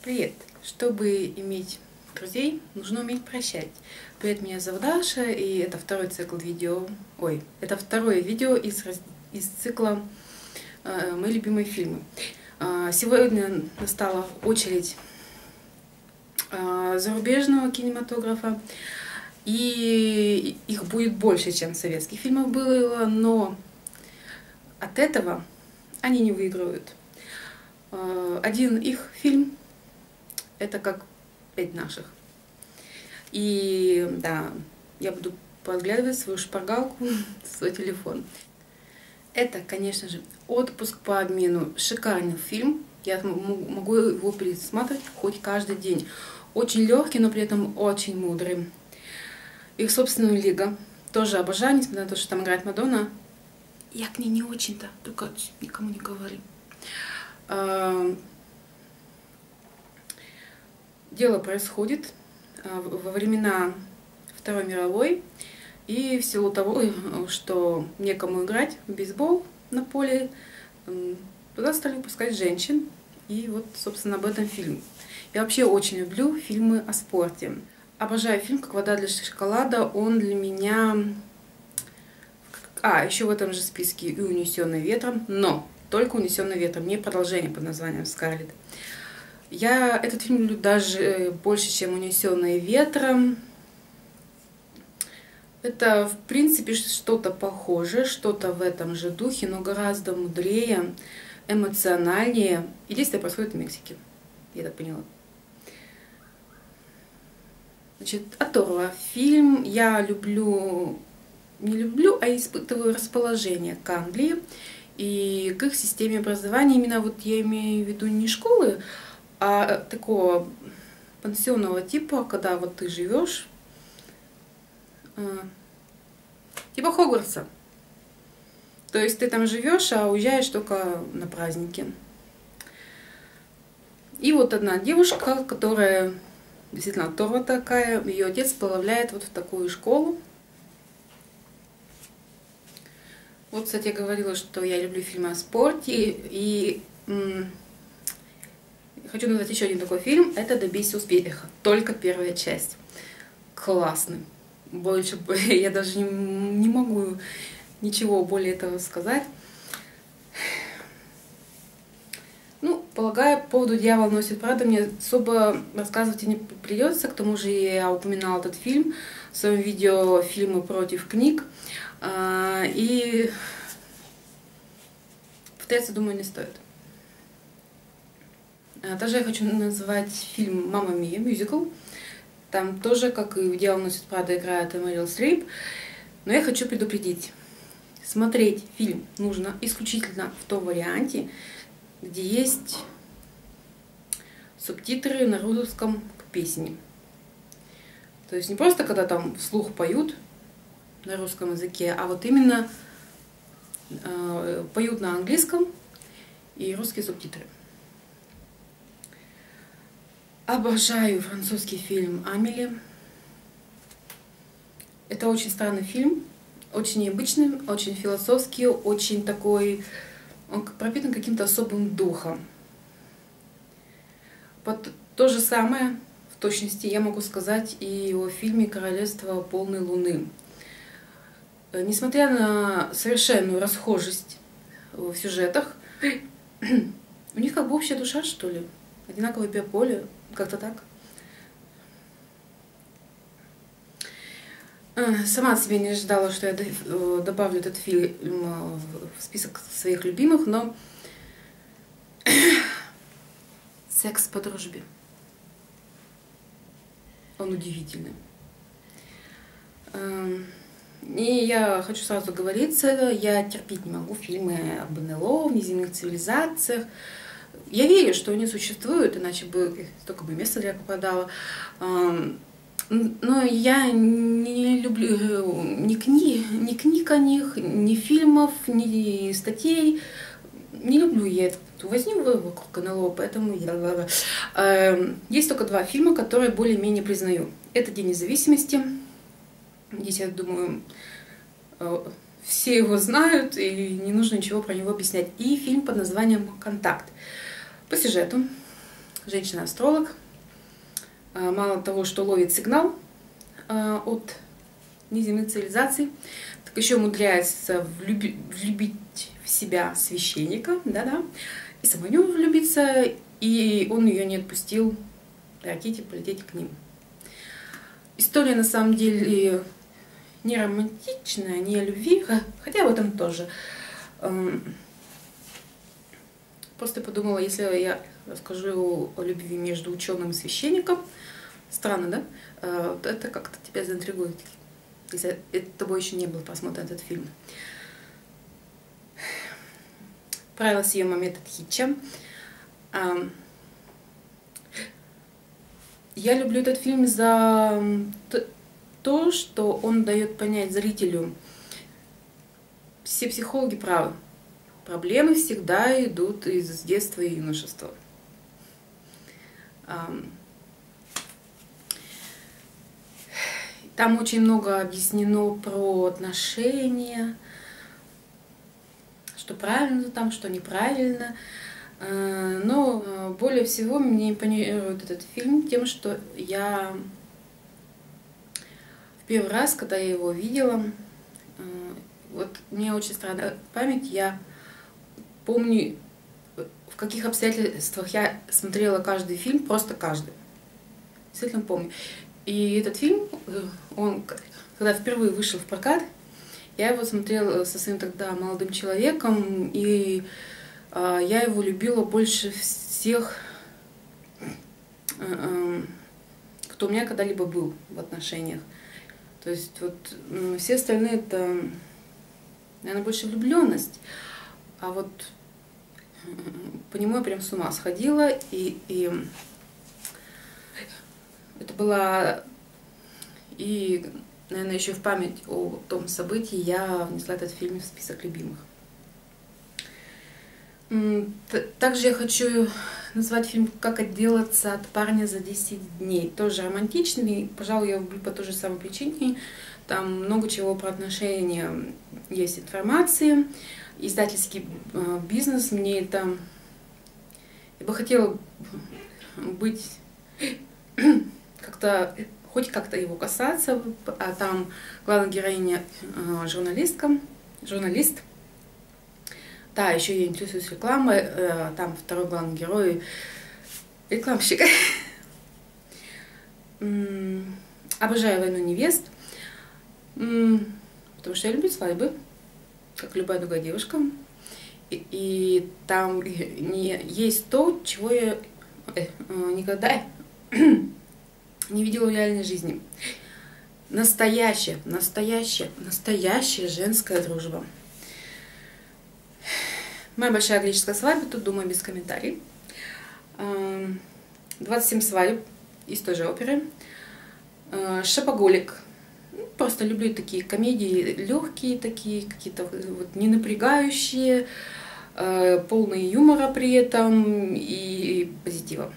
Привет! Чтобы иметь друзей, нужно уметь прощать. Привет, меня зовут Даша, и это второй цикл видео. Это второе видео из цикла «Мои любимые фильмы». Сегодня настала очередь зарубежного кинематографа, и их будет больше, чем советских фильмов было, но от этого они не выигрывают. Один их фильм — это как 5 наших. И да, я буду подглядывать свою шпаргалку, свой телефон. Это, конечно же, «Отпуск по обмену». Шикарный фильм. Я могу его пересматривать хоть каждый день. Очень легкий, но при этом очень мудрый. Их собственная «Лига» тоже обожаю, несмотря на то, что там играет Мадонна. Я к ней не очень-то, только никому не говори. Дело происходит во времена Второй мировой, и в силу того, что некому играть в бейсбол на поле, туда стали выпускать женщин, и вот, собственно, об этом фильм. Я вообще очень люблю фильмы о спорте. Обожаю фильм «Как вода для шоколада», он для меня... еще в этом же списке и «Унесенный ветром», но только «Унесенный ветром», не продолжение под названием «Скарлетт». Я этот фильм люблю даже больше, чем «Унесенные ветром». Это, в принципе, что-то похожее, что-то в этом же духе, но гораздо мудрее, эмоциональнее. И действие происходит в Мексике, я так поняла. Значит, «Оторва». Фильм я люблю, не люблю, а испытываю расположение к Англии и к их системе образования. Именно вот я имею в виду не школы, а такого пансионного типа, когда вот ты живешь, типа Хогвартса. То есть ты там живешь, а уезжаешь только на праздники. И вот одна девушка, которая действительно оторва такая, ее отец сплавляет вот в такую школу. Вот, кстати, я говорила, что я люблю фильмы о спорте, и хочу назвать еще один такой фильм. Это «Добейся успеха». Только первая часть. Классный. Больше я даже не могу ничего более этого сказать. Ну, полагаю, по поводу «Дьявол носит Прада» мне особо рассказывать и не придется. К тому же я упоминала этот фильм в своем видео «Фильмы против книг». И повторяться, думаю, не стоит. Также я хочу назвать фильм «Мамма Мия», мюзикл. Там тоже, как и в «Дьявол носит Прада», играет Мэрил Стрип. Но я хочу предупредить. Смотреть фильм нужно исключительно в том варианте, где есть субтитры на русском к песне. То есть не просто, когда там вслух поют на русском языке, а вот именно поют на английском и русские субтитры. Обожаю французский фильм «Амели». Это очень странный фильм, очень необычный, очень философский, очень такой, он пропитан каким-то особым духом. То же самое, в точности, я могу сказать и о фильме «Королевство полной луны». Несмотря на совершенную расхожесть в сюжетах, у них как бы общая душа, что ли, одинаковое биополе, как-то так. Сама от себя не ожидала, что я добавлю этот фильм в список своих любимых, но «Секс по дружбе». Он удивительный. И я хочу сразу говориться, я терпеть не могу фильмы об НЛО, внеземных цивилизациях. Я верю, что они существуют, иначе бы столько бы места для попадало. Но я не люблю ни книг о них, ни фильмов, ни статей. Не люблю я эту возню вокруг НЛО, поэтому есть только 2 фильма, которые более-менее признаю. Это «День независимости». Здесь, я думаю, все его знают, и не нужно ничего про него объяснять. И фильм под названием «Контакт». По сюжету женщина-астролог. Мало того, что ловит сигнал от неземных цивилизаций, так еще умудряется влюбить в себя священника, да-да, и самой в него влюбиться, и он ее не отпустил на ракете полететь к ним. История на самом деле не романтичная, не о любви, хотя в этом тоже. Просто подумала, если я расскажу о любви между ученым и священником, странно, да? Это как-то тебя заинтригует, если тобой еще не был просмотрен этот фильм. Правила съема метод Хитча. Я люблю этот фильм за то, что он дает понять зрителю, все психологи правы, проблемы всегда идут из детства и юношества. Там очень много объяснено про отношения, что правильно там, что неправильно. Но более всего мне импонирует этот фильм тем, что я в первый раз, когда я его видела, вот у меня очень странная память, я помню, в каких обстоятельствах я смотрела каждый фильм, просто каждый. Действительно помню. И этот фильм, он, когда впервые вышел в прокат, я его смотрела со своим тогда молодым человеком, и я его любила больше всех, кто у меня когда-либо был в отношениях. То есть вот все остальные это, наверное, больше влюбленность, а вот по нему я прям с ума сходила, и это была, и, наверное, еще в память о том событии я внесла этот фильм в список любимых. Также я хочу назвать фильм «Как отделаться от парня за 10 дней». Тоже романтичный, пожалуй, я люблю по той же самой причине. Там много чего про отношения есть информации. Издательский бизнес мне это... Я бы хотела быть как-то, хоть как-то его касаться, а там главная героиня журналист. Да, еще я интересуюсь рекламой, там второй главный герой рекламщик. Обожаю «Войну невест», потому что я люблю свадьбы, как любая другая девушка. И там есть то, чего я никогда не видела в реальной жизни. Настоящая женская дружба. Моя большая греческая свадьба, тут, думаю, без комментариев. 27 свадеб из той же оперы. Шопоголик. Просто люблю такие комедии легкие, такие какие-то вот не напрягающие, полные юмора при этом и позитива.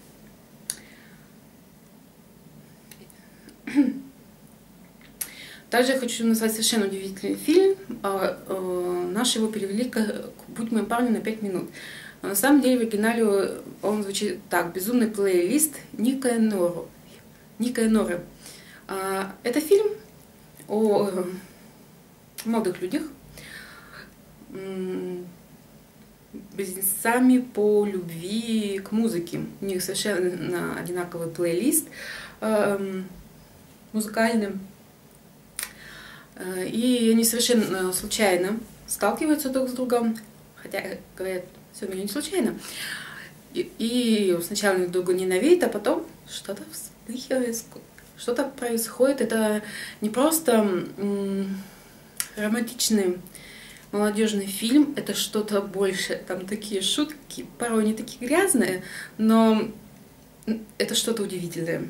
Также я хочу назвать совершенно удивительный фильм. Наши его перевели как «Будь моим парнем на 5 минут». Но на самом деле в оригинале он звучит так: «Безумный плейлист Ника Норы». Это фильм о молодых людях, близнецами по любви к музыке. У них совершенно одинаковый плейлист музыкальный. И они совершенно случайно сталкиваются друг с другом, хотя, говорят, все в мире не случайно. И сначала друг друга ненавидят, а потом что-то вспыхивает, что-то происходит. Это не просто романтичный молодежный фильм, это что-то большее. Там такие шутки, порой не такие грязные, но это что-то удивительное.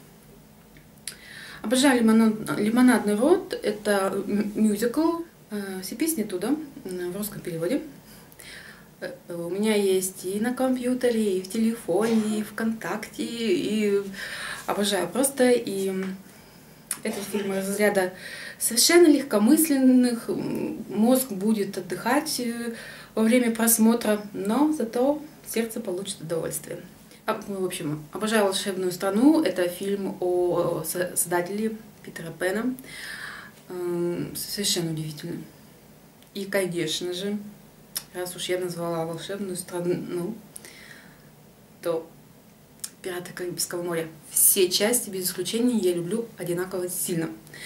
Обожаю «Лимонадный рот». Это мюзикл. Все песни туда, в русском переводе. У меня есть и на компьютере, и в телефоне, и ВКонтакте. И обожаю просто. И этот фильм из разряда совершенно легкомысленных. Мозг будет отдыхать во время просмотра, но зато сердце получит удовольствие. В общем, «Обожаю волшебную страну» — это фильм о создателе Питера Пэна. Совершенно удивительный. И, конечно же, раз уж я назвала волшебную страну, то «Пираты Карибского моря». Все части, без исключения, я люблю одинаково сильно.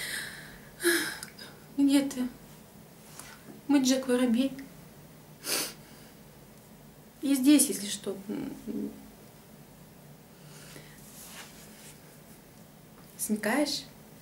Где ты? Мы Джек Воробей. И здесь, если что. Сникаешь?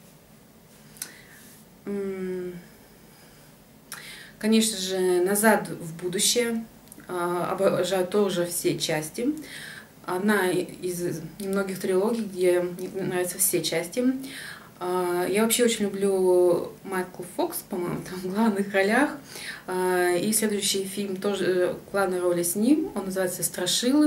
Конечно же, «Назад в будущее». Обожаю тоже все части. Одна из немногих трилогий, где мне нравятся все части. Я вообще очень люблю Майкл Фокс, по-моему, там в главных ролях. И следующий фильм тоже в главной роли с ним. Он называется «Страшилы».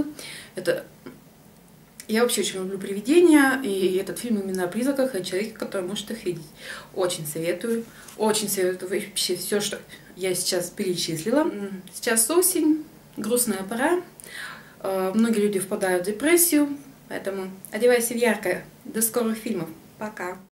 Я вообще очень люблю привидения, и этот фильм именно о призраках и о человеке, который может их видеть. Очень советую вообще все, что я сейчас перечислила. Сейчас осень, грустная пора, многие люди впадают в депрессию, поэтому одевайся в яркое. До скорых фильмов. Пока!